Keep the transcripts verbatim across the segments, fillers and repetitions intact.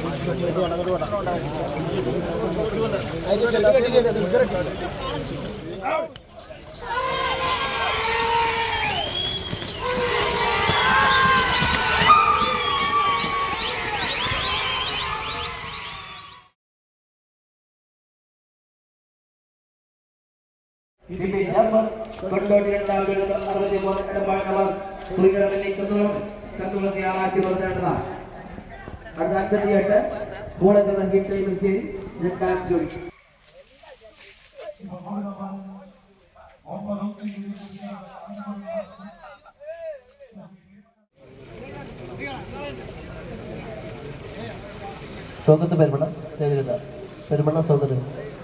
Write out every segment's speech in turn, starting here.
സ്വാഗതം പെരുമണ്ണ സ്റ്റേജിലെത്താം. പെരുമണ്ണ സ്വാഗതം.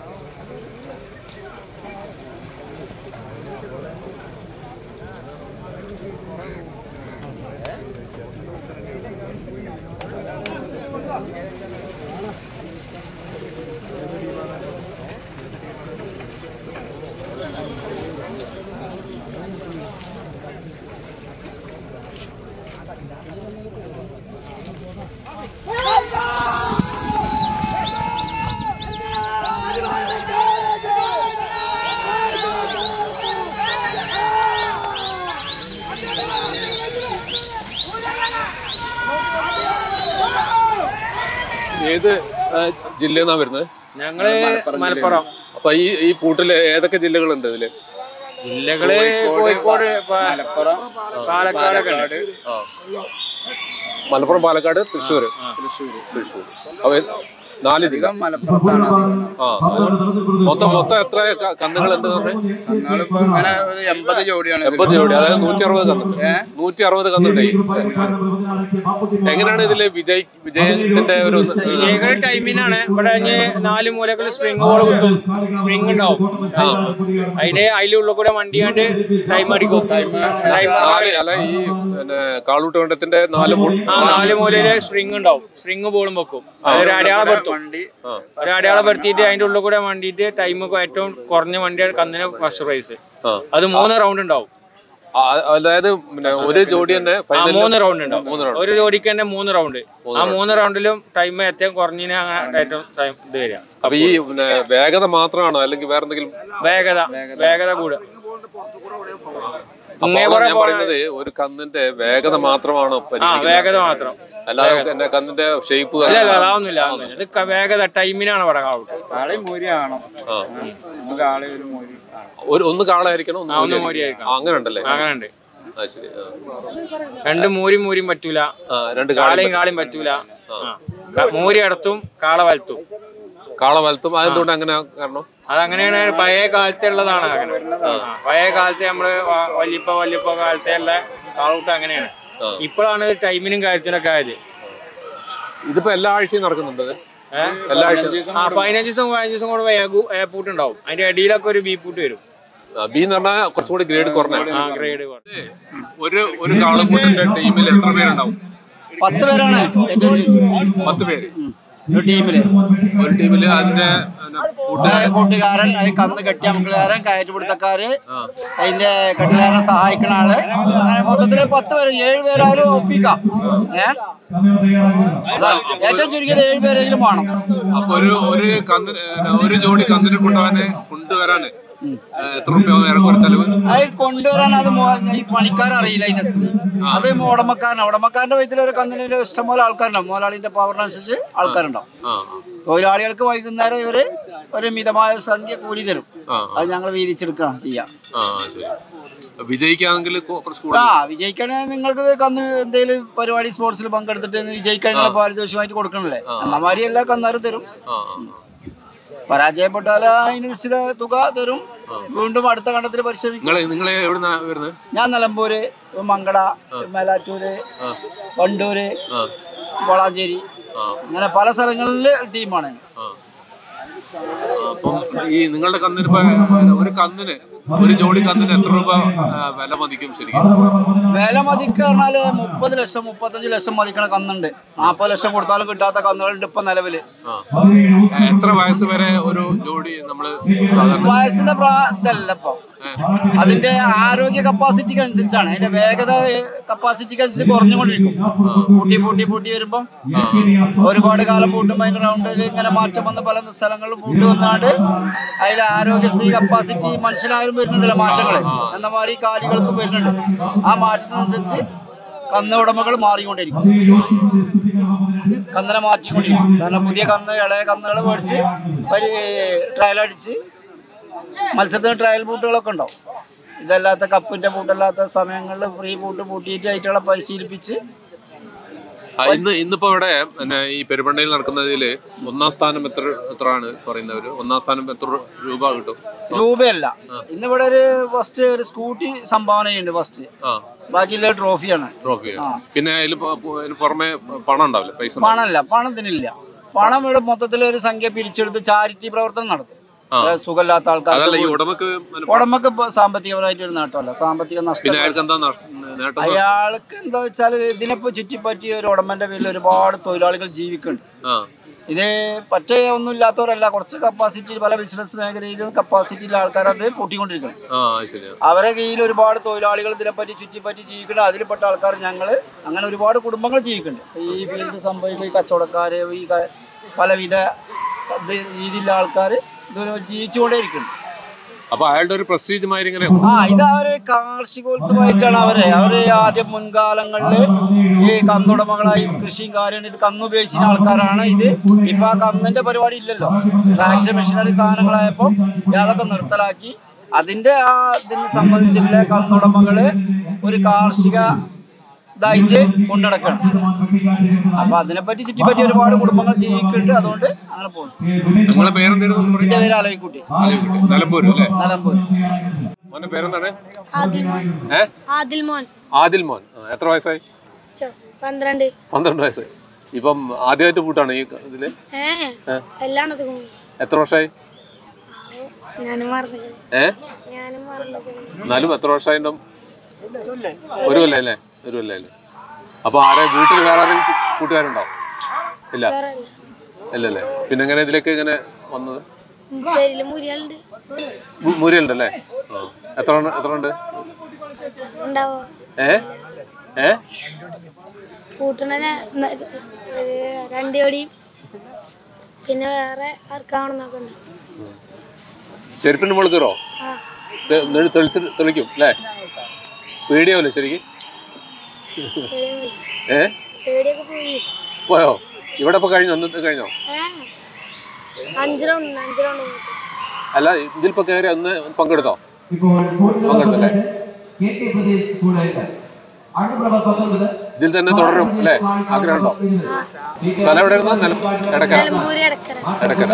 ഏത് ജില്ലയിൽ നിന്നാണ് വരുന്നത്? ഞങ്ങള് മലപ്പുറം. അപ്പൊ ഈ ഈ കൂട്ടില് ഏതൊക്കെ ജില്ലകളുണ്ട് ഇതില്? ജില്ലകള് കോഴിക്കോട്, മലപ്പുറം, പാലക്കാട്. മലപ്പുറം, പാലക്കാട്, തൃശ്ശൂര്. തൃശ്ശൂര് തൃശ്ശൂർ അപ്പൊ നാല് ജില്ല. ആ മൊത്തം മൊത്തം എത്ര കന്നുകൾ ഉണ്ട്? എൺപത് ജോഡിയാണ്. എൺപത് ജോഡി, അതായത് നൂറ്റി അറുപത് കന്നുണ്ട്. നൂറ്റി അറുപത് കന്നുണ്ട്. എങ്ങനെയാണ് ഇതില് വിജയ് വിജയത്തിന്റെ ഒരു വിജയികളുടെ ടൈമിനാണ് ഇവിടെ നാല് മൂലകൾ സ്പ്രിംഗ് ബോൾ കുത്തും. സ്പ്രിംഗ് ഉണ്ടാവും. അതിന് അതിലുള്ള കൂടെ വണ്ടിയാണ്ട് ടൈം അടിക്കും. അല്ല ഈ പിന്നെ കാളൂട്ട് കണ്ടത്തിന്റെ നാല് നാല് മൂലയില് സ്പ്രിംഗ് ഉണ്ടാവും. സ്പ്രിംഗ് ബോളും വെക്കും. അതൊരു അടയാളപ്പെടുത്തും. ഒരു അടയാളപ്പെടുത്തിയിട്ട് അതിന്റെ ഉള്ളിൽ കൂടെ വണ്ടിയിട്ട് ടൈം ഏറ്റവും കുറഞ്ഞ വണ്ടിയാണ് കന്നിന് ഫസ്റ്റ് പ്രൈസ്. അത് മൂന്ന് റൗണ്ട് ഉണ്ടാവും. അതായത് ഒരു ജോഡി തന്നെ മൂന്ന് റൗണ്ട് ഉണ്ടാവും. ഒരു ജോഡിക്ക് തന്നെ മൂന്ന് റൗണ്ട്. ആ മൂന്ന് റൗണ്ടിലും ടൈം ഏറ്റവും കുറഞ്ഞതിന് ഏറ്റവും ഇത് വരിക. അപ്പൊ ഈ വേഗത മാത്രമാണോ അല്ലെങ്കിൽ വേറെ എന്തെങ്കിലും? വേഗത വേഗത കൂടുക. പറയുന്നത് ഒരു കന്നിന്റെ വേഗത മാത്രമാണോ? വേഗത മാത്രം, അല്ലാതെ കന്നിന്റെ ഷേപ്പ് അതൊന്നുമില്ല. ഇത് വേഗത ടൈമിനാണ് ഇവിടെ. ഒരു ഒന്ന് കാളായിരിക്കണം, ഒന്ന് മൂരി ആയിരിക്കണം. അങ്ങനെ ഉണ്ടല്ലേ? അങ്ങനെ ഉണ്ട്. രണ്ട് മൂരി മൂരിയും പറ്റൂല, രണ്ട് കാളയും കാളയും പറ്റൂല. മൂരി അടുത്തും കാള വലത്തും. കാള വലത്തും അതെന്തുകൊണ്ട് അങ്ങനെ? കാരണം അതങ്ങനെയാണ്, പഴയ കാലത്തെ ഉള്ളതാണ്. അങ്ങനെ പഴയ കാലത്തെ നമ്മള് വല്യപ്പ വല്യപ്പ കാലത്തെ ഉള്ള കാളൂട്ട് അങ്ങനെയാണ്. ഇപ്പോഴാണ് ടൈമിനും കാര്യത്തിനൊക്കെ ആയത്. ഇതിപ്പോ എല്ലാ ആഴ്ചയും നടക്കുന്നുണ്ട്. എല്ലാ ആഴ്ചയും ആ പതിനഞ്ച് ദിവസം പതിനഞ്ച് ദിവസം കൂടെ ഏപ്പൂട്ട് ഉണ്ടാവും. അതിന്റെ ഇടയിലൊക്കെ ഒരു ബി പൂട്ട് വരും. ബി എന്ന് പറഞ്ഞാൽ കുറച്ചുകൂടി ഗ്രേഡ് കുറഞ്ഞ ഗ്രേഡ്. ഒരു ഒരു കാളക്കൂട്ടിന്റെ ടീമിൽ എത്ര പേരുണ്ടാവും? പത്ത് പേരാണ്. പത്ത് പേര് ഒരു ടീമില്. ഒരു ടീമില് അതിന്റെ കൂട്ടുകാരൻ, അത് കന്ന് കെട്ടിയ മക്കളുകാരൻ, കയറ്റുപിടുത്തക്കാര്, അതിന്റെ കെട്ടുകാരനെ സഹായിക്കുന്ന ആള്, അങ്ങനെ മൊത്തത്തില് പത്ത് പേര്. ഏഴ് പേരായാലും ഒപ്പിക്കാം. ഏഹ് ഏറ്റവും ചുരുക്കിയത് ഏഴ് പേരെങ്കിലും വേണം. അപ്പൊ ഒരു ഒരു കന്നിന് ഒരു ജോഡി കന്നിനെ കൊണ്ടുപോകാന് കൊണ്ടുവരാന് എത്ര രൂപ ചെലവ്? അത് കൊണ്ടുവരാൻ അത് ഈ പണിക്കാരറിയില്ല. അതിന്റെ അത് ഉടമക്കാരനാണ്. ഉടമക്കാരന്റെ വയറ്റിൽ ഒരു കന്നിന് ഇഷ്ടംപോലെ ആൾക്കാരുണ്ടാവും. മുതലാളിന്റെ പവറിനനുസരിച്ച് ആൾക്കാരുണ്ടാവും. തൊഴിലാളികൾക്ക് വൈകുന്നേരം ഇവര് ഒരു മിതമായ സംഖ്യ കൂലി തരും. അത് ഞങ്ങൾ വീതിച്ചെടുക്കണം ചെയ്യാം. വിജയിക്കാണെങ്കിൽ ആ വിജയിക്കണേ നിങ്ങൾക്ക് കന്ന് എന്തെങ്കിലും പരിപാടി സ്പോർട്സിൽ പങ്കെടുത്തിട്ട് വിജയിക്കണമെങ്കിൽ പാരിതോഷികമായിട്ട് കൊടുക്കണല്ലേ. എന്നാ മാതിരി എല്ലാ കന്നാരും തരും. പരാജയപ്പെട്ടാൽ അതിന് നിശ്ചിത തുക തരും. വീണ്ടും അടുത്ത കണ്ടത്തിൽ പരിശ്രമിക്കും. ഞാൻ നിലമ്പൂര്, മങ്കട, മേലാറ്റൂര്, വണ്ടൂര്, വളാഞ്ചേരി, അങ്ങനെ പല സ്ഥലങ്ങളില് ടീമാണ്. ഈ നിങ്ങളുടെ കന്നിന് ഒരു കന്നിന് ഒരു ജോഡി കന്നിന് എത്ര രൂപ വില മതിക്കും ശരിക്കും? വില മതിക്ക് പറഞ്ഞാല് മുപ്പത് ലക്ഷം മുപ്പത്തഞ്ച് ലക്ഷം മതിക്കണ കന്നുണ്ട്. നാപ്പത് ലക്ഷം കൊടുത്താലും കിട്ടാത്ത കന്നുകളുണ്ട് ഇപ്പൊ നിലവില്. എത്ര വയസ്സ് വരെ ഒരു ജോഡി നമ്മള്? വയസ്സിന്റെ ഇതല്ല ഇപ്പൊ അതിന്റെ ആരോഗ്യ കപ്പാസിറ്റിക്ക് അനുസരിച്ചാണ്, അതിന്റെ വേഗത കപ്പാസിറ്റിക്ക് അനുസരിച്ച് കുറഞ്ഞുകൊണ്ടിരിക്കും. പൂട്ടി പൂട്ടി പൂട്ടി വരുമ്പം ഒരുപാട് കാലം പൂട്ടുമ്പോൾ അതിന്റെ റൗണ്ടിൽ ഇങ്ങനെ മാറ്റം വന്ന് പല സ്ഥലങ്ങളിലും പൂട്ടി വന്നാണ്ട് അതിന്റെ ആരോഗ്യസ്ഥിതി കപ്പാസിറ്റി മനുഷ്യനായാലും വരുന്നുണ്ടല്ലോ മാറ്റങ്ങൾ, എന്ന മാതിരി കാലികൾക്കും വരുന്നുണ്ട്. ആ മാറ്റത്തിനനുസരിച്ച് കന്ന് ഉടമകൾ മാറിക്കൊണ്ടിരിക്കും, കന്നിനെ മാറ്റിക്കൊണ്ടിരിക്കും. കാരണം പുതിയ കന്ന് ഇളയ കന്നുകൾ മേടിച്ച് ഒരു ട്രയൽ അടിച്ച് മത്സ്യത്തിന് ട്രയൽ പൂട്ടുകളൊക്കെ ഉണ്ടാവും. ഇതല്ലാത്ത കപ്പിന്റെ പൂട്ടല്ലാത്ത സമയങ്ങളിൽ ഫ്രീ പൂട്ട് പൂട്ടിയിട്ട് ആയിട്ടുള്ള പരിശീലിപ്പിച്ച്. ഇന്ന് ഇന്നിപ്പോ ഇവിടെ പിന്നെ ഈ പെരുമണ്ണയിൽ നടക്കുന്നതില് ഒന്നാം സ്ഥാനം എത്ര എത്രയാണ് പറയുന്നവര്? ഒന്നാം സ്ഥാനം എത്ര രൂപ കിട്ടും? രൂപയല്ല, ഇന്നിവിടെ ഒരു ഫസ്റ്റ് ഒരു സ്കൂട്ടി സംഭാവന ചെയ്യുന്നുണ്ട് ഫസ്റ്റ്, ബാക്കിയുള്ള ട്രോഫിയാണ്. ട്രോഫിയാണ്. പിന്നെ അതിൽ പുറമെ പണം ഉണ്ടാവില്ല, പൈസ? പണമല്ല, പണത്തിനില്ല. പണം ഇവിടെ മൊത്തത്തിൽ ഒരു സംഖ്യ പിരിച്ചെടുത്ത് ചാരിറ്റി പ്രവർത്തനം നടത്തും. സുഖമില്ലാത്ത ആൾക്കാർക്ക് ഉടമക്ക് സാമ്പത്തികപരമായിട്ട് ഒരു നേട്ടമല്ല, സാമ്പത്തിക നഷ്ടം. അയാൾക്ക് എന്താ വെച്ചാൽ ഇതിനെപ്പോ ചുറ്റിപ്പറ്റി ഒരു ഉടമന്റെ പേരിൽ ഒരുപാട് തൊഴിലാളികൾ ജീവിക്കുന്നുണ്ട്. ഇത് പറ്റേ ഒന്നും ഇല്ലാത്തവരല്ല, കുറച്ച് കപ്പാസിറ്റി പല ബിസിനസ് മേഖലയിലും കപ്പാസിറ്റിയിലുള്ള ആൾക്കാർ അത് പൊട്ടിക്കൊണ്ടിരിക്കണം. അവരെ കീഴിൽ ഒരുപാട് തൊഴിലാളികൾ ഇതിനെപ്പറ്റി ചുറ്റിപ്പറ്റി ജീവിക്കുന്നുണ്ട്. അതിൽപ്പെട്ട ആൾക്കാർ ഞങ്ങള് അങ്ങനെ ഒരുപാട് കുടുംബങ്ങൾ ജീവിക്കുന്നുണ്ട്. ഈ ഫീൽഡ് സംഭവിക്കുന്ന ഈ കച്ചവടക്കാര്, ഈ പലവിധ രീതിയിലുള്ള ആൾക്കാര് ജീവിച്ചുകൊണ്ടേ ഇരിക്കുന്നു. അപ്പൊ അയാളുടെ ഒരു പ്രസ്റ്റീജുമായി ഇങ്ങനെ ആ ഇത് അവര് കാർഷികോത്സവമായിട്ടാണ് അവര് അവര് ആദ്യം മുൻകാലങ്ങളില് ഈ കന്നുടമകളായി കൃഷിയും കാര്യമാണ് ഇത് കന്നുപയോഗിച്ചിരുന്ന ആൾക്കാരാണ്. ഇത് ഇപ്പൊ ആ കന്നിന്റെ പരിപാടി ഇല്ലല്ലോ, ട്രാക്ടർ മെഷീനറി സാധനങ്ങളായപ്പോ അതൊക്കെ നിർത്തലാക്കി അതിന്റെ ആ ഇതിനെ സംബന്ധിച്ചുള്ള കന്നുടമകള് ഒരു കാർഷിക ഇതായിട്ട് കൊണ്ടുനടക്കണം. അപ്പൊ അതിനെപ്പറ്റി ചുറ്റിപ്പറ്റി ഒരുപാട് കുടുംബങ്ങൾ ജീവിക്കുന്നുണ്ട്. അതുകൊണ്ട് അങ്ങനെ പോകുന്നു. എന്റെ പേര് അലവിക്കുട്ടി, നിലമ്പൂർ. ആദിൽ മോൻ. എത്ര വയസ്സായി? പന്ത്രണ്ട്. പന്ത്രണ്ട് വയസ്സായി. ഇപ്പം ആദ്യമായിട്ട് പൂട്ടാണ് ഈ ഇതില്? എത്ര വർഷമായി? ഏ എന്നാലും എത്ര വർഷമായിട്ടും? ഒരു കൊല്ലം അല്ലേ? ഒരു കൊല്ലം അല്ലേ? അപ്പൊ ആരെ വീട്ടിൽ വേറെ ആരെയും കൂട്ടുകാരുണ്ടാവും? ഇല്ല ഇല്ലല്ലേ? പിന്നെ എങ്ങനെ ഇതിലേക്ക് ഇങ്ങനെ വന്നത്? മുരിയലുണ്ടല്ലേ? എത്ര എത്ര ഉണ്ട്? ഏ ഏ പിന്നെ വേറെ ആർക്കാണെന്നൊക്കെ ഉണ്ട്. ചെരുപ്പിന് മുകളിൽ കയറോ? തെളിച്ച് തെളിക്കും അല്ലേ? പേടിയാവല്ലോ ശരിക്കും? ഏ പോയോ? ഇവിടെ ഇപ്പൊ കഴിഞ്ഞോ? അന്നത്തെ കഴിഞ്ഞോ? അല്ല ഇതിലിപ്പോ കയറി ഒന്ന് പങ്കെടുത്തോ? പങ്കെടുത്തല്ലേ? ഇതിൽ തന്നെ തുടരും അല്ലേ? ആഗ്രഹമുണ്ടോ? സ്ഥലം എവിടെ ഇരുന്ന? എടക്കര. എടക്കര.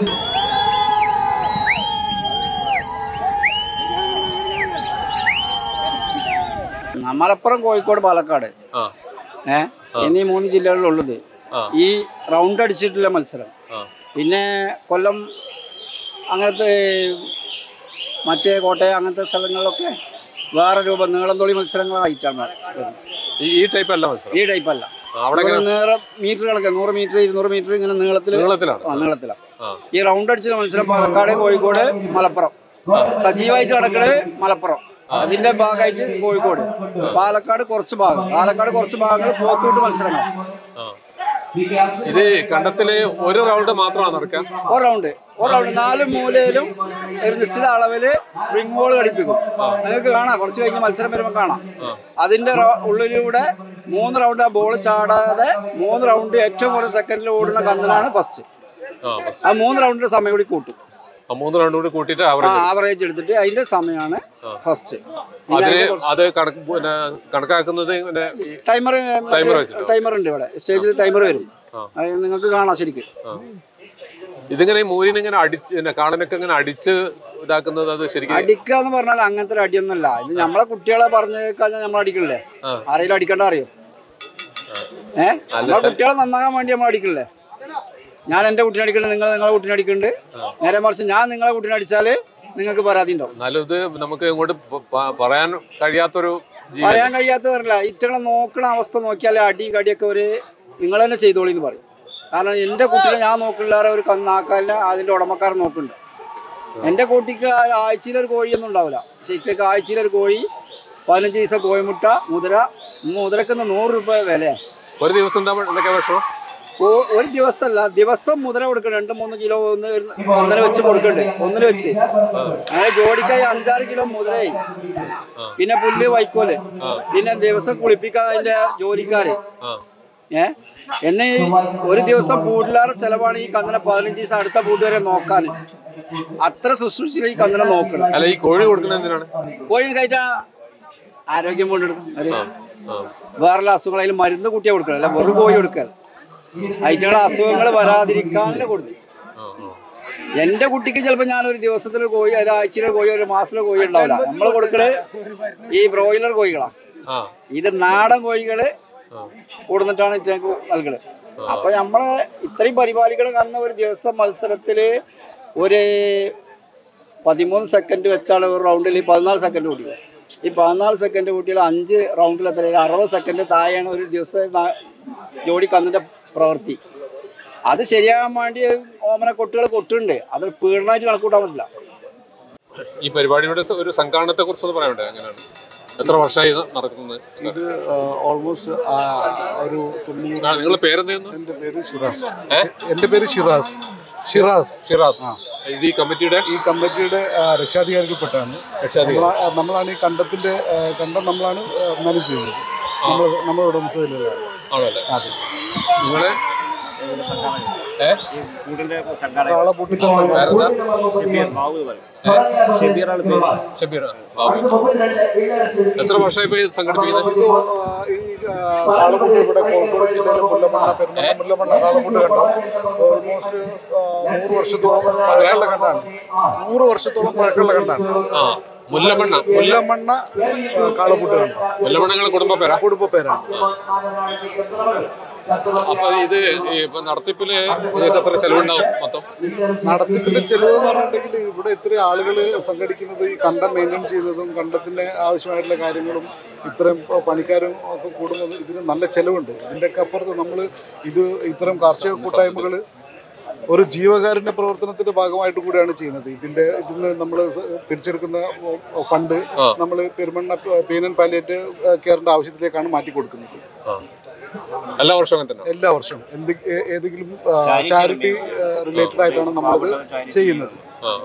മലപ്പുറം, കോഴിക്കോട്, പാലക്കാട് ഏഹ് എന്നീ മൂന്ന് ജില്ലകളിലുള്ളത് ഈ റൗണ്ട് അടിച്ചിട്ടുള്ള മത്സരം. പിന്നെ കൊല്ലം അങ്ങനത്തെ മറ്റേ കോട്ടയം അങ്ങനത്തെ സ്ഥലങ്ങളിലൊക്കെ വേറെ രൂപം നീളം തൊളി മത്സരങ്ങളായിട്ടാണ്. ഈ ടൈപ്പ് അല്ല, ഈ ടൈപ്പ് അല്ല. നീളം മീറ്റർ കണക്കെ നൂറ് മീറ്റർ ഇരുന്നൂറ് മീറ്റർ ഇങ്ങനെ നീളത്തിൽ നീളത്തിലാണ് ഈ റൗണ്ട് അടിച്ചിട്ടുള്ള മത്സരം. പാലക്കാട്, കോഴിക്കോട്, മലപ്പുറം സജീവമായിട്ട് നടക്കുന്നത് മലപ്പുറം, അതിന്റെ ഭാഗമായിട്ട് കോഴിക്കോട്, പാലക്കാട് കുറച്ച് ഭാഗം പാലക്കാട് കുറച്ച് ഭാഗങ്ങൾ പോത്തൂട്ട് മത്സരങ്ങൾ. ഇത് കണ്ടത്തില് ഒരു റൗണ്ട് മാത്രമാണ് നടക്കുക. ഒരു റൗണ്ട് ഒരു റൗണ്ട് നാല് മൂലയിലും ഒരു നിശ്ചിത അളവില് സ്പ്രിംഗ് ബോൾ ഘടിപ്പിക്കും. നിങ്ങൾക്ക് കാണാം, കുറച്ച് കഴിഞ്ഞ് മത്സരം വരുമ്പോൾ കാണാം. അതിന്റെ ഉള്ളിലൂടെ മൂന്ന് റൗണ്ട് ആ ബോൾ ചാടാതെ മൂന്ന് റൗണ്ട് ഏറ്റവും കുറച്ച് സെക്കൻഡിൽ ഓടുന്ന കന്നിനാണ് ഫസ്റ്റ്. ആ മൂന്ന് റൗണ്ടിന്റെ സമയം കൂടി കൂട്ടും. മൂന്ന് റൗണ്ട് കൂടി കൂട്ടിയിട്ട് ആവറേജ് എടുത്തിട്ട് അതിന്റെ സമയമാണ് ഫസ്റ്റ്. അത് കണക്കാക്കുന്നത് ടൈമർ ടൈമർ ഉണ്ട് ഇവിടെ, സ്റ്റേജിൽ ടൈമർ വരും, നിങ്ങൾക്ക് കാണാം ശരിക്കും. ഇതിങ്ങനെ മൂരിനിങ്ങനെ അടിച്ച് കാളനൊക്കെ ഇങ്ങനെ അടിച്ച് ഇതാക്കുന്നത് അത് ശരിക്കും അടിക്കുക എന്ന് പറഞ്ഞാൽ അങ്ങനത്തെ ഒരു അടിയൊന്നുമല്ല. ഇത് നമ്മളെ കുട്ടികളെ പറഞ്ഞു കഴിഞ്ഞാൽ നമ്മൾ അടിക്കണില്ലേ? ആരെങ്കിലും അടിക്കണ്ട അറിയോ? ഏഹ് നമ്മളെ കുട്ടികളെ നന്നാകാൻ വേണ്ടി നമ്മൾ അടിക്കണില്ലേ? ഞാൻ എന്റെ കുട്ടീനെ അടിക്കുന്നുണ്ട്, നിങ്ങൾ നിങ്ങളെ കുട്ടീനെ അടിക്കുന്നുണ്ട്. നേരെ മറിച്ച് ഞാൻ നിങ്ങളെ കുട്ടീനെ അടിച്ചാല് നിങ്ങൾക്ക് പരാതി ഉണ്ടാവും. നമുക്ക് ഇങ്ങോട്ട് പറയാൻ കഴിയാത്തൊരു പറയാൻ കഴിയാത്തതല്ല. ഇറ്റങ്ങളെ നോക്കണ അവസ്ഥ നോക്കിയാൽ അടി കടിയൊക്കെ ഒരു നിങ്ങൾ തന്നെ ചെയ്തോളി എന്ന് പറയും. കാരണം എന്റെ കുട്ടീനെ ഞാൻ നോക്കില്ലാതെ ഒരു കന്നാക്കാലിനെ അതിന്റെ ഉടമക്കാരൻ നോക്കുന്നുണ്ട്. എൻ്റെ കുട്ടിക്ക് ആഴ്ചയിലൊരു കോഴിയൊന്നും ഉണ്ടാവില്ല. പക്ഷെ ഇറ്റക്ക് ആഴ്ചയിലൊരു കോഴി, പതിനഞ്ച് ദിവസം കോഴിമുട്ട, മുതിര. മുതിരക്ക് നൂറ് രൂപ വില. ഒരു ദിവസം എന്തൊക്കെ ഭക്ഷണം? ഒരു ദിവസമല്ല, ദിവസം മുതിര കൊടുക്കണം. രണ്ട് മൂന്ന് കിലോ ഒന്ന് ഒന്നര വെച്ച് കൊടുക്കണ്ട്. ഒന്നര വെച്ച് അങ്ങനെ ജോഡിക്കായി അഞ്ചാറ് കിലോ മുതിരയായി. പിന്നെ പുല്ല് വൈക്കോല്, പിന്നെ ദിവസം കുളിപ്പിക്കാൻ അതിന്റെ ജോലിക്കാര്. ഏ എന്നെ ഒരു ദിവസം പൂട്ടിലാറ് ചെലവാണ് ഈ കന്നിനെ പതിനഞ്ച് ദിവസം അടുത്ത പൂട്ട് വരെ നോക്കാൻ. അത്ര ശുശ്രൂഷ ഈ കന്നിനെ നോക്കണം. അല്ല, ഈ കോഴി കൊടുക്കുന്നത് എന്തിനാണ്? കോഴി കഴിച്ചാ ആരോഗ്യം കൊണ്ടെടുക്കും. വേറെ അസുഖങ്ങളായാലും മരുന്ന് കുട്ടിയെ കൊടുക്കണം, അല്ല വെറും കോഴി കൊടുക്കുക. അതിനുള്ള അസുഖങ്ങൾ വരാതിരിക്കാനല്ലേ കൊടുത്തു. എന്റെ കുട്ടിക്ക് ചിലപ്പോൾ ഞാൻ ഒരു ദിവസത്തിലൊരു കോഴി, ഒരാഴ്ചയിലെ കോഴി, ഒരു മാസത്തിലെ കോഴി ഉണ്ടാവില്ല. നമ്മൾ കൊടുക്കണത് ഈ ബ്രോയിലർ കോഴികളാണ്. ഇത് നാടൻ കോഴികള് കൊടുന്നിട്ടാണ് ഇറ്റക്ക് നൽകുന്നത്. അപ്പൊ നമ്മള് ഇത്രയും പരിപാലികൾ കന്ന ഒരു ദിവസം മത്സരത്തില് ഒരു പതിമൂന്ന് സെക്കൻഡ് വെച്ചാണ് ഒരു റൗണ്ടിൽ പതിനാല് സെക്കൻഡ് കൂട്ടിയത്. ഈ പതിനാല് സെക്കൻഡ് കൂട്ടിയാൽ അഞ്ച് റൗണ്ടിൽ എത്ര അറുപത് സെക്കൻഡ് താഴെയാണ് ഒരു ദിവസം ജോഡി കന്നിന്റെ പ്രവൃത്തി. അത് ശരിയാകാൻ വേണ്ടി ഓമന കൊട്ടുകൾ കൊട്ടുണ്ട്. അത് പീഡനമായിട്ട് കണക്കൂട്ടാൻ പറ്റില്ല. ഈ പരിപാടിയുടെ ഒരു സംഘാടനത്തെ കുറിച്ചൊന്ന് പറയണ്ടേ? എങ്ങനെയാണ്, എത്ര വർഷമായി നടക്കുന്നത്? ഇത് ഓൾമോസ്റ്റ് ഒരു തൊണ്ണൂറ്. നിങ്ങളുടെ പേരെന്തായിരുന്നു? എൻ്റെ പേര് ഷിറാസ്. എൻ്റെ പേര് ഷിറാസ് ഷിറാസ് ഷിറാസ് ഇത് ഈ കമ്മിറ്റിയുടെ ഈ കമ്മിറ്റിയുടെ രക്ഷാധികാരികൾപ്പെട്ടാണ്. നമ്മളാണ് ഈ കണ്ടത്തിന്റെ കണ്ടം നമ്മളാണ് മാനേജ് ചെയ്യുന്നത്. നമ്മൾ നമ്മുടെ ഉടമസ്ഥയിലുള്ള ആണല്ലേ? അതെ. നിങ്ങളെ കാളപൂട്ടിന്റെ എത്ര വർഷമായി സംഘടിപ്പിക്കുന്നത്? ഈ കാളപൂട്ട് ഇവിടെ കോഴിക്കോട് ജില്ലയിലെ മുല്ലമണ്ണ പെരുമണ്ണ മുല്ലമണ്ണ കാളപൂട്ട് കണ്ടം ഓൾമോസ്റ്റ് നൂറ് വർഷത്തോളം പഴക്കമുള്ള കണ്ടാണ്. നൂറ് വർഷത്തോളം പഴക്കമുള്ള കണ്ടാണ് മുല്ലമണ്ണ മുല്ലമണ്ണ കാളപൂട്ട് കണ്ടം. മുല്ലമണ്ണ കുടുംബ പേരാ കുടുംബ പേരാണ്. അപ്പൊ ഇത് നടത്തിപ്പില് നിങ്ങൾക്ക് എത്ര ചെലവുണ്ടാവും മൊത്തം? നടത്തിപ്പിന്റെ ചെലവ് എന്ന് പറഞ്ഞിട്ടുണ്ടെങ്കിൽ ഇവിടെ ഇത്ര ആളുകൾ സംഘടിക്കുന്നത്, ഈ കണ്ടം മെയിൻറ്റെയിൻ ചെയ്യുന്നതും കണ്ടത്തിന്റെ ആവശ്യമായിട്ടുള്ള കാര്യങ്ങളും ഇത്രയും പണിക്കാരും ഒക്കെ കൂടുന്നത് ഇതിന് നല്ല ചെലവുണ്ട്. ഇതിൻ്റെയൊക്കെ അപ്പുറത്ത് നമ്മൾ ഇത് ഇത്തരം കാർഷിക കൂട്ടായ്മകൾ ഒരു ജീവകാരുണ്യ പ്രവർത്തനത്തിന്റെ ഭാഗമായിട്ട് കൂടിയാണ് ചെയ്യുന്നത്. ഇതിന്റെ ഇതിന് നമ്മൾ പിരിച്ചെടുക്കുന്ന ഫണ്ട് നമ്മൾ പെരുമണ്ണ പെയിൻ ആൻഡ് പാലിയേറ്റീവ് കെയറിന്റെ ആവശ്യത്തിലേക്കാണ് മാറ്റി കൊടുക്കുന്നത്. എല്ലാ വർഷവും തന്നെ എല്ലാ വർഷവും എന്ത് ഏതെങ്കിലും ചാരിറ്റി റിലേറ്റഡ് ആയിട്ടാണ് നമ്മളത് ചെയ്യുന്നത്.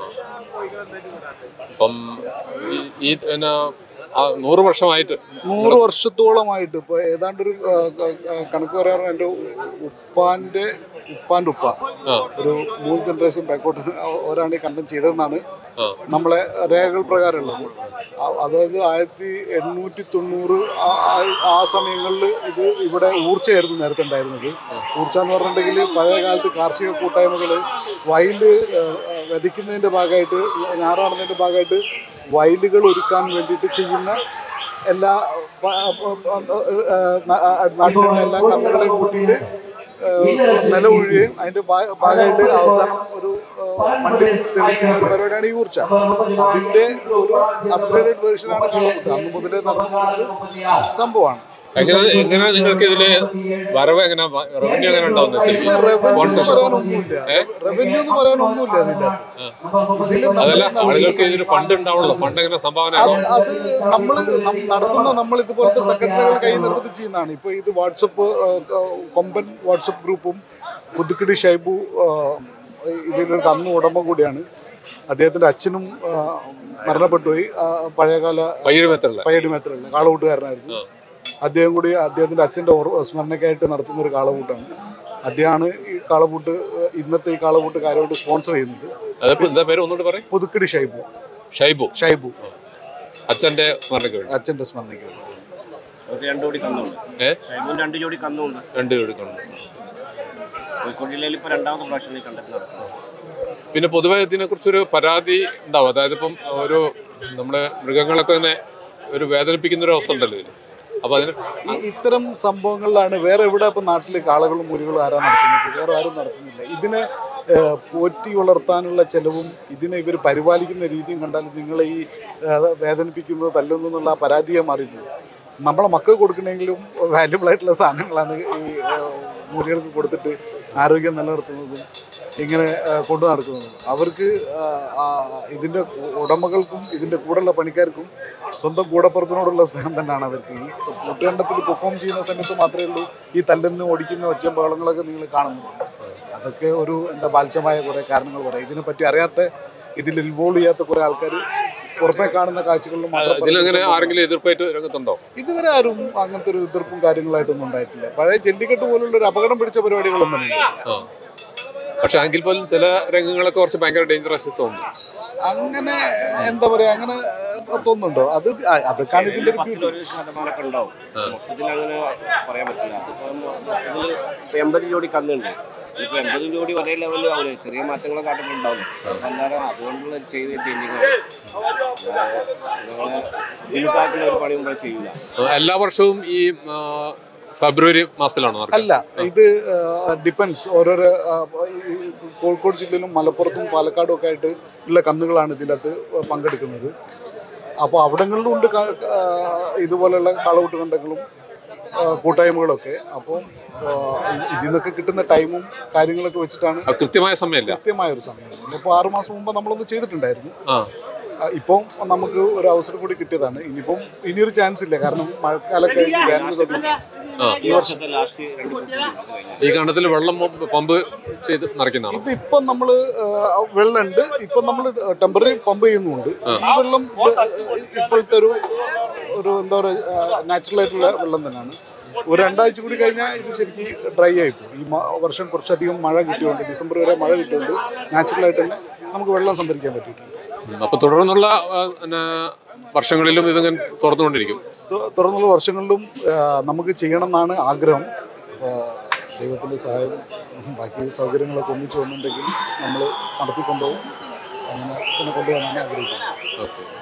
അപ്പം ഈ നൂറ് വർഷമായിട്ട് നൂറ് വർഷത്തോളമായിട്ട് ഇപ്പൊ ഏതാണ്ടൊരു കണക്ക് പറയാറ് എൻ്റെ ഉപ്പാന്റെ ഉപ്പാന്റെ ഉപ്പ ഒരു മൂന്ന് ജനറേഷൻ ബാക്കോട്ട് ഒരാണ് ഈ കണ്ടം ചെയ്തതെന്നാണ് നമ്മളെ രേഖകൾ പ്രകാരമുള്ളത്. അതായത് ആയിരത്തി എണ്ണൂറ്റി തൊണ്ണൂറ് ആ സമയങ്ങളിൽ ഇത് ഇവിടെ ഊർച്ചയായിരുന്നു നേരത്തെ ഉണ്ടായിരുന്നത്. ഊർച്ച എന്ന് പറഞ്ഞിട്ടുണ്ടെങ്കിൽ പഴയ കാലത്ത് കാർഷിക കൂട്ടായ്മകൾ വയല് വിതയ്ക്കുന്നതിൻ്റെ ഭാഗമായിട്ട്, ഞാറാടുന്നതിൻ്റെ ഭാഗമായിട്ട് വയലുകൾ ഒരുക്കാൻ വേണ്ടിയിട്ട് ചെയ്യുന്ന എല്ലാ നാട്ടിലുള്ള എല്ലാ കന്നുകളെയും കൂട്ടിയിട്ട് നില ഒഴുകുകയും അതിന്റെ ഭാഗമായിട്ട് അവസാനം ഒരു വണ്ടി തെളിക്കുന്ന ഒരു പരിപാടിയാണ് ഈ ഊർച്ച. അതിന്റെ ഒരു അപ്ഗ്രേഡഡ് വേർഷനാണ് കാളപൂട്ട്. അന്ന് മുതലേ നടത്തുന്ന സംഭവമാണ്. എങ്ങനെയാണ് നിങ്ങൾക്ക് ഇതില് വരവ് എങ്ങനെ റവന്യൂ എങ്ങനെ ഉണ്ടാവുന്നത്? പറയാനൊന്നുമില്ല, റവന്യൂ എന്ന് പറയാനൊന്നുമില്ല അതിൻ്റെ അകത്ത്. അതല്ല, ആളുകൾക്ക് ഇതിന് ഫണ്ട് ഉണ്ടാവുള്ളൂ. ഫണ്ട് എങ്ങനെ സംഭാവന അത് നമ്മൾ നടത്തുന്ന നമ്മൾ ഇതുപോലത്തെ സെക്രട്ടറികൾ കൈ നിർത്തിട്ട് ചെയ്യുന്നതാണ്. ഇപ്പൊ ഇത് വാട്സപ്പ് കൊമ്പൻ വാട്സപ്പ് ഗ്രൂപ്പും പുതുക്കിടി ഷൈബു ഇതിലൊരു കന്ന് ഉടമ കൂടിയാണ്. അദ്ദേഹത്തിന്റെ അച്ഛനും മരണപ്പെട്ടുപോയി. പഴയകാല പയ്യടി മേത്തലുള്ള കാളകൂട്ടുകാരനായിരുന്നു അദ്ദേഹം കൂടി. അദ്ദേഹത്തിന്റെ അച്ഛന്റെ സ്മരണയ്ക്കായിട്ട് നടത്തുന്ന ഒരു കാളപൂട്ടാണ്. അദ്ദേഹമാണ് ഈ കാളപൂട്ട് ഇന്നത്തെ ഈ കാളപൂട്ട് കാര്യമായിട്ട് സ്പോൺസർ ചെയ്യുന്നത്. പുതുക്കിടി ഷൈബു ഷൈബു ഷൈബു അച്ഛന്റെ സ്മരണയ്ക്ക് അച്ഛന്റെ സ്മരണയ്ക്ക് രണ്ട് ജോഡി കന്നുണ്ട്. രണ്ട് ജോഡി കന്നുണ്ട്. രണ്ട് ജോഡി കന്നു. കോഴിക്കോട് ജില്ലയിൽ ഇപ്പൊ രണ്ടാമത്തെ പ്രാവശ്യം കണ്ടെത്തി നടത്തുന്നത്. പിന്നെ പൊതുവെ ഇതിനെ കുറിച്ചൊരു പരാതി ഉണ്ടാവും. അതായത് ഇപ്പം ഒരു നമ്മുടെ മൃഗങ്ങളൊക്കെ തന്നെ ഒരു വേദനിപ്പിക്കുന്ന ഒരു അവസ്ഥ ഉണ്ടല്ലോ ഇതിന്. അപ്പൊ അതിന് ഇത്തരം സംഭവങ്ങളിലാണ് വേറെ എവിടെ ഇപ്പം നാട്ടിൽ കാളകളും മുരികളും ആരാ നടത്തുന്നത്? വേറെ ആരും നടത്തുന്നില്ല. ഇതിനെ പോറ്റി വളർത്താനുള്ള ചെലവും ഇതിനെ ഇവർ പരിപാലിക്കുന്ന രീതിയും കണ്ടാൽ നിങ്ങളെ ഈ വേദനിപ്പിക്കുന്നത് തല്ലുന്നു എന്നുള്ള പരാതിയെ മാറിയിട്ടുണ്ട്. നമ്മളെ മക്കൾക്ക് കൊടുക്കണമെങ്കിലും വാല്യുബിൾ ആയിട്ടുള്ള സാധനങ്ങളാണ് ഈ മൂലികൾക്ക് കൊടുത്തിട്ട് ആരോഗ്യം നിലനിർത്തുന്നതും ഇങ്ങനെ കൊണ്ടു നടക്കുന്നതും അവർക്ക് ഇതിൻ്റെ ഉടമകൾക്കും ഇതിൻ്റെ കൂടെയുള്ള പണിക്കാർക്കും സ്വന്തം കൂടപ്പുറപ്പിനോടുള്ള സ്നേഹം തന്നെയാണ് അവർക്ക്. ഈ കൂട്ടുകണ്ടത്തിൽ പെർഫോം ചെയ്യുന്ന സമയത്ത് മാത്രമേ ഉള്ളൂ ഈ തല്ലെന്ന് ഓടിക്കുന്ന ഒച്ചമ്പകളങ്ങളൊക്കെ നിങ്ങൾ കാണുന്നുണ്ട്. അതൊക്കെ ഒരു എന്താ ബാലിശമായ കുറേ കാരണങ്ങൾ പറയാം. ഇതിനെപ്പറ്റി അറിയാത്ത, ഇതിൽ ഇൻവോൾവ് ചെയ്യാത്ത കുറേ ആൾക്കാർ പുറമെ കാണുന്ന കാഴ്ചകളിലും ആരെങ്കിലും എതിർപ്പായിട്ട് രംഗത്തുണ്ടോ? ഇതുവരെ ആരും അങ്ങനത്തെ ഒരു എതിർപ്പും കാര്യങ്ങളായിട്ടൊന്നും ഉണ്ടായിട്ടില്ല. പഴയ ജല്ലിക്കെട്ട് പോലുള്ള ഒരു അപകടം പിടിച്ച പരിപാടികളൊന്നും ഇല്ല. പക്ഷെ എങ്കിൽ പോലും ചില രംഗങ്ങളൊക്കെ കുറച്ച് ഭയങ്കര ഡേഞ്ചറസ് തോന്നുന്നു. അങ്ങനെ എന്താ പറയാ, അങ്ങനെ തോന്നുന്നുണ്ടോ? അത് അതൊക്കെയാണ് ഇതിന്റെ ഒരു ശതമാനമൊക്കെ ഉണ്ടാവും. മൊത്തത്തിൽ അങ്ങനെ പറയാൻ പറ്റില്ല. ഇപ്പൊ എൺപത് ജോഡി കന്നുണ്ട്. ഇപ്പൊ എൺപത് ജോഡി ഒരേ ലെവലിൽ ആവില്ല, ചെറിയ മാറ്റങ്ങളൊക്കെ കാട്ടുമ്പോൾ ഉണ്ടാവില്ല. അന്നേരം അതുകൊണ്ടുള്ള ചെയ്ത് ചേഞ്ചിങ്ങാണ്. ബുദ്ധിമുട്ടായിട്ടുള്ള ഒരു പണി നമ്മൾ ചെയ്യില്ല. എല്ലാ വർഷവും ഈ ഫെബ്രുവരി മാസത്തിലാണോ? അല്ല, ഇത് ഡിപ്പെൻസ്. ഓരോരോ കോഴിക്കോട് ജില്ലയിലും മലപ്പുറത്തും പാലക്കാടും ഒക്കെ ആയിട്ട് ഉള്ള കന്നുകളാണ് ഇതിനകത്ത് പങ്കെടുക്കുന്നത്. അപ്പോൾ അവിടങ്ങളിലും ഉണ്ട് ഇതുപോലെയുള്ള കാളകൂട്ട് കണ്ടങ്ങളും കൂട്ടായ്മകളൊക്കെ. അപ്പോൾ ഇതിൽ നിന്നൊക്കെ കിട്ടുന്ന ടൈമും കാര്യങ്ങളൊക്കെ വെച്ചിട്ടാണ് കൃത്യമായ സമയമല്ല, കൃത്യമായ ഒരു സമയം. ഇപ്പോൾ ആറു മാസം മുമ്പ് നമ്മളൊന്ന് ചെയ്തിട്ടുണ്ടായിരുന്നു. ഇപ്പം നമുക്ക് ഒരു അവസരം കൂടി കിട്ടിയതാണ്. ഇനിയിപ്പം ഇനിയൊരു ചാൻസ് ഇല്ല, കാരണം മഴക്കാലം കഴിഞ്ഞ് വേനൽ തുടങ്ങി. ഈ കണ്ടത്തിൽ വെള്ളം പമ്പ് ചെയ്ത് നിറയ്ക്കുന്നതാണ്. ഇത് ഇപ്പം നമ്മള് വെള്ളമുണ്ട്, ഇപ്പം നമ്മൾ ടെമ്പററി പമ്പ് ചെയ്യുന്നുണ്ട്. ഈ വെള്ളം ഇപ്പോഴത്തെ ഒരു ഒരു എന്താ പറയുക നാച്ചുറൽ ആയിട്ടുള്ള വെള്ളം തന്നെയാണ്. ഒരു രണ്ടാഴ്ച കൂടി കഴിഞ്ഞാൽ ഇത് ശരിക്കും ഡ്രൈ ആയിപ്പോകും. ഈ വർഷം കുറച്ചധികം മഴ കിട്ടിയോണ്ട്, ഡിസംബർ വരെ മഴ കിട്ടിയോണ്ട് നാച്ചുറലായിട്ട് തന്നെ നമുക്ക് വെള്ളം സംഭരിക്കാൻ പറ്റിയിട്ടുണ്ട്. അപ്പൊ തുടർന്നുള്ള വർഷങ്ങളിലും ഇതിങ്ങനെ തുറന്നുകൊണ്ടിരിക്കും. തുറന്നുള്ള വർഷങ്ങളിലും നമുക്ക് ചെയ്യണം എന്നാണ് ആഗ്രഹം. ദൈവത്തിൻ്റെ സഹായവും ബാക്കി സൗകര്യങ്ങളൊക്കെ ഒന്നിച്ചു വന്നിട്ടുണ്ടെങ്കിൽ നമ്മൾ നടത്തിക്കൊണ്ടുപോകും. അങ്ങനെ പിന്നെ കൊണ്ടുപോകാനാണ് ആഗ്രഹിക്കുന്നത്. ഓക്കെ.